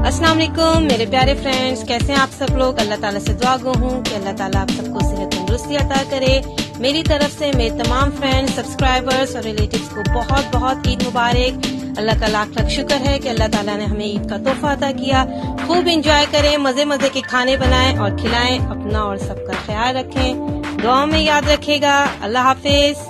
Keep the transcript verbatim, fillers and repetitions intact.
अस्सलाम वालेकुम मेरे प्यारे फ्रेंड्स, कैसे हैं आप सब लोग। अल्लाह ताला से दुआ गो हूँ कि अल्लाह ताला आप सबको सेहत तंदुरुस्ती अता करे। मेरी तरफ से मेरे तमाम फ्रेंड्स, सब्सक्राइबर्स और रिलेटिव्स को बहुत बहुत ईद मुबारक। अल्लाह का लाख लाख शुक्र है कि अल्लाह ताला ने हमें ईद का तोहफा अता किया। खूब इंजॉय करें, मजे मजे के खाने बनाएं और खिलाएं। अपना और सबका ख्याल रखें, दुआ में याद रखेगा। अल्लाह हाफिज।